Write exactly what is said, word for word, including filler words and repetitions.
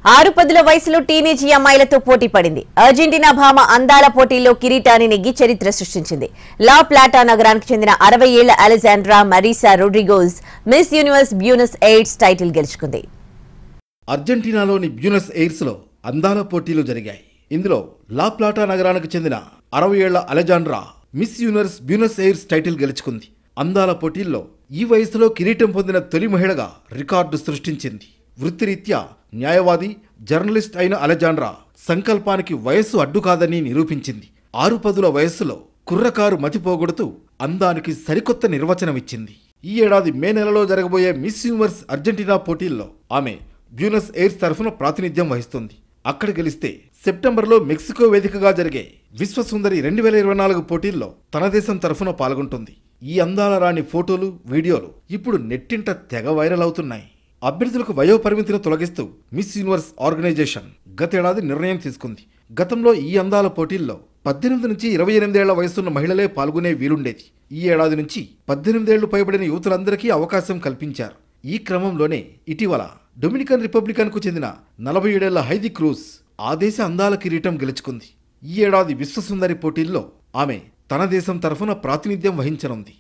ఆరు పదుల వయసులో టీనేజీ అమ్మాయిలతో పోటీ పడింది. అర్జెంటీనా భామ అందాల పోటీల్లో కిరీటాన్ని నెగ్గి చరిత్ర సృష్టించింది. లా ప్లాటా నగరానికి చెందిన అరవై ఏళ్ల Alejandra Marisa Rodrigues Miss Universe Buenos Aires title గెలుచుకుంది. అర్జెంటీనాలోని బ్యూనస్ ఎయిర్స్ లో అందాల పోటీలు జరిగాయి. ఇందులో లా ప్లాటా నగరానికి చెందిన అరవై ఏళ్ల Alejandra Miss Universe Buenos Aires title గెలుచుకుంది. అందాల పోటీల్లో ఈ వయసులో కిరీటం పొందిన తొలి మహిళగా రికార్డు సృష్టించింది. వృత్తిరీత్యా న్యాయవాది, జర్నలిస్ట్ అయిన అలెజాండ్రా సంకల్పానికి వయస్సు అడ్డు కాదని నిరూపించింది. ఆరు పదుల వయస్సులో కుర్రకారు మతిపోగొడుతూ అందానికి సరికొత్త నిర్వచనమిచ్చింది. ఈ ఏడాది మే నెలలో జరగబోయే మిస్ యూనివర్స్ అర్జెంటీనా పోటీల్లో ఆమె బ్యూనస్ ఎయిర్స్ తరఫున ప్రాతినిధ్యం వహిస్తుంది. అక్కడ గెలిస్తే సెప్టెంబర్లో మెక్సికో వేదికగా జరిగే విశ్వసుందరి రెండు వేల ఇరవై నాలుగు పోటీల్లో తన దేశం తరఫున పాల్గొంటుంది. ఈ అందాల రాణి ఫోటోలు, వీడియోలు ఇప్పుడు నెట్టింట తెగ వైరల్ అవుతున్నాయి. అభ్యర్థులకు వయో పరిమితిని తొలగిస్తూ మిస్ యూనివర్స్ ఆర్గనైజేషన్ గతేడాది నిర్ణయం తీసుకుంది. గతంలో ఈ అందాల పోటీల్లో పద్దెనిమిది నుంచి ఇరవై ఎనిమిదేళ్ల వయసున్న మహిళలే పాల్గొనే వీలుండేది. ఈ ఏడాది నుంచి పద్దెనిమిదేళ్లు పైబడిన యువతులందరికీ అవకాశం కల్పించారు. ఈ క్రమంలోనే ఇటీవల డొమినికన్ రిపబ్లికన్ కు చెందిన నలభై ఏడేళ్ల హైదీ క్రూజ్ ఆ దేశ అందాల కిరీటం గెలుచుకుంది. ఈ ఏడాది విశ్వసుందరి పోటీల్లో ఆమె తన దేశం తరఫున ప్రాతినిధ్యం వహించనుంది.